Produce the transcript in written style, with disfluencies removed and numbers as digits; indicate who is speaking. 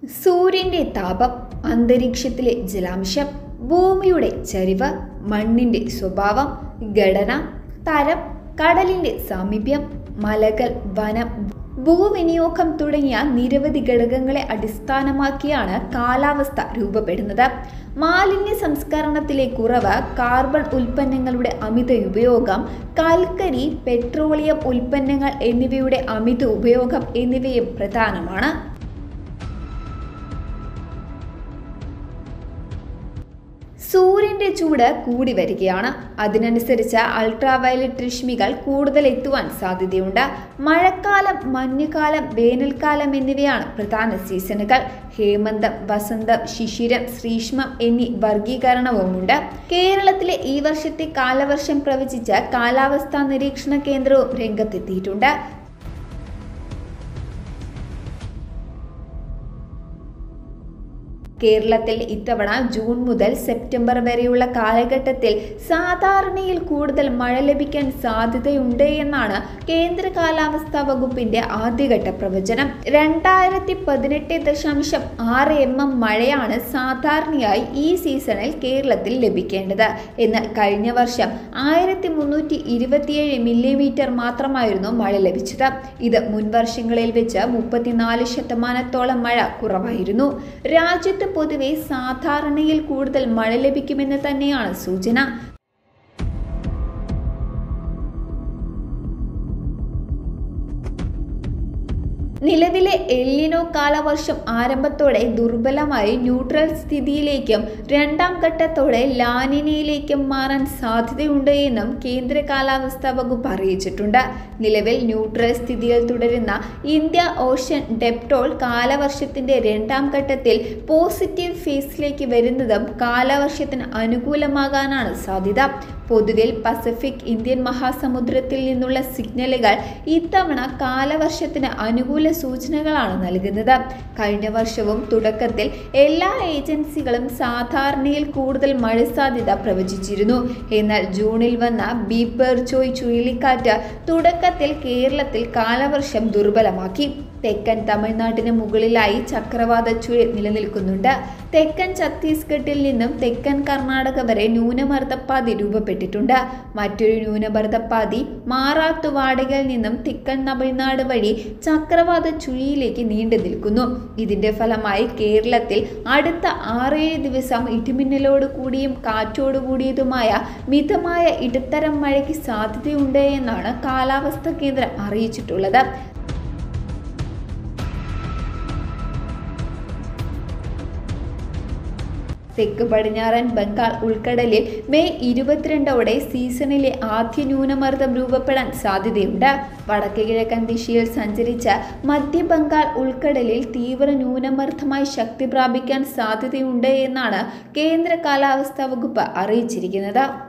Speaker 1: സൂര്യന്റെ താപം, അന്തരീക്ഷത്തിലെ ജലാംശം, ഭൂമിയുടെ ചരിവ്, മണ്ണിന്റെ സ്വഭാവം, ഘടന, തരം, കടലിന്റെ സാമീപ്യം, മലകൾ, വനം, ഭൂവിനിയോഗം തുടങ്ങിയ നിരവധി ഘടകങ്ങളെ അടിസ്ഥാനമാക്കിയാണ് കാലാവസ്ഥ രൂപപ്പെടുന്നത്. മാലിന്യ സംസ്കരണത്തിലെ കുറവ്, കാർബൺ ഉൽപ്പന്നങ്ങളുടെ അമിത ഉപയോഗം, കൽക്കരി, പെട്രോളിയം ഉൽപ്പന്നങ്ങൾ എന്നിവയുടെ അമിത ഉപയോഗം എന്നിവയും പ്രധാനമാണ്. സൂര്യന്റെ ചൂട് കൂടി വരികയാണ്. അതിനനുസരിച്ച് അൾട്രാവയലറ്റ് രശ്മികൾ കൂടുതൽ എത്തുവാൻ സാധ്യതയുണ്ട്. മഴക്കാലം, മഞ്ഞുകാലം, വേനൽക്കാലം എന്നിവയാണ് പ്രധാന സീസണുകൾ. ഹേമന്തം, വസന്തം, ശിശിരം, ശ്രീഷ്മം എന്നീ വർഗീകരണവുമുണ്ട്. കേരളത്തിലെ ഈ വർഷത്തെ കാലവർഷം പ്രവചിച്ച് കാലാവസ്ഥാ നിരീക്ഷണ കേന്ദ്രവും രംഗത്തെത്തിയിട്ടുണ്ട്. കേരളത്തിൽ ഇത്തവണ ജൂൺ മുതൽ സെപ്റ്റംബർ വരെയുള്ള കാലഘട്ടത്തിൽ സാധാരണയിൽ കൂടുതൽ മഴ ലഭിക്കാൻ സാധ്യതയുണ്ട് എന്നാണ് കേന്ദ്ര കാലാവസ്ഥാ വകുപ്പിന്റെ ആദ്യഘട്ട പ്രവചനം. 2018.6 mm മഴയാണ് സാധാരണയായി ഈ സീസണിൽ കേരളത്തിൽ ലഭിക്കേണ്ടത്. എന്നാൽ കഴിഞ്ഞ വർഷം 1327 മില്ലിമീറ്റർ മാത്രമായിരുന്നു മഴ ലഭിച്ചത്. ഇത് മുൻവർഷങ്ങളിൽ വെച്ച് 34% മഴ കുറവായിരുന്നു. രാജ്യത്ത് പൊതുവെ സാധാരണയിൽ കൂടുതൽ മഴ ലഭിക്കുമെന്ന് തന്നെയാണ് സൂചന. നിലവിലെ എൽനിനോ കാലവർഷം ആരംഭത്തോടെ ദുർബലമായി ന്യൂട്രൽ സ്ഥിതിയിലേക്കും രണ്ടാം ഘട്ടത്തോടെ ലാനിനയിലേക്കും മാറാൻ സാധ്യതയുണ്ട് എന്നും കേന്ദ്ര കാലാവസ്ഥാ വകുപ്പ് അറിയിച്ചിട്ടുണ്ട്. നിലവിൽ ന്യൂട്രൽ സ്ഥിതിയിൽ തുടരുന്ന ഇന്ത്യ ഓഷ്യൻ ഡെപ്റ്റോൾ കാലവർഷത്തിന്റെ രണ്ടാം ഘട്ടത്തിൽ പോസിറ്റീവ് ഫേസിലേക്ക് വരുന്നതും കാലവർഷത്തിന് അനുകൂലമാകാനാണ് സാധ്യത. പൊതുവിൽ പസഫിക് ഇന്ത്യൻ മഹാസമുദ്രത്തിൽ നിന്നുള്ള സിഗ്നലുകൾ ഇത്തവണ കാലവർഷത്തിന് അനുകൂല സൂചനകളാണ് നൽകുന്നത്. കഴിഞ്ഞ വർഷവും തുടക്കത്തിൽ എല്ലാ ഏജൻസികളും സാധാരണയിൽ കൂടുതൽ മഴ സാധ്യത പ്രവചിച്ചിരുന്നു. എന്നാൽ ജൂണിൽ വന്ന ബീപർജോയ് ചുഴലിക്കാറ്റ് തുടക്കത്തിൽ കേരളത്തിൽ കാലവർഷം ദുർബലമാക്കി. തെക്കൻ തമിഴ്നാട്ടിന് മുകളിലായി ചക്രവാത ചുഴി നിലനിൽക്കുന്നുണ്ട്. തെക്കൻ ഛത്തീസ്ഗഡിൽ നിന്നും തെക്കൻ കർണാടക വരെ ന്യൂനമർദ്ദപ്പാതി രൂപപ്പെട്ടിട്ടുണ്ട്. മറ്റൊരു ന്യൂനമർദ്ദപ്പാതി മാറാത്തുവാടകയിൽ നിന്നും തെക്കൻ തമിഴ്നാട് വഴി ചക്രവാത ചുഴിയിലേക്ക് നീണ്ടു നിൽക്കുന്നു. ഇതിന്റെ ഫലമായി കേരളത്തിൽ അടുത്ത 6-7 ദിവസം ഇടിമിന്നലോട് കൂടിയും കാറ്റോടു കൂടിയതുമായ മിതമായ ഇടത്തരം മഴയ്ക്ക് സാധ്യതയുണ്ട് എന്നാണ് കാലാവസ്ഥാ കേന്ദ്രം അറിയിച്ചിട്ടുള്ളത്. തെക്ക് പടിഞ്ഞാറൻ ബംഗാൾ ഉൾക്കടലിൽ മെയ് 22 സീസണിലെ ആദ്യ ന്യൂനമർദ്ദം രൂപപ്പെടാൻ സാധ്യതയുണ്ട്. വടക്ക് കിഴക്കൻ ദിശയിൽ സഞ്ചരിച്ച മധ്യ ബംഗാൾ ഉൾക്കടലിൽ തീവ്ര ന്യൂനമർദ്ദമായി ശക്തി പ്രാപിക്കാൻ സാധ്യതയുണ്ട് എന്നാണ് കേന്ദ്ര കാലാവസ്ഥാ വകുപ്പ് അറിയിച്ചിരിക്കുന്നത്.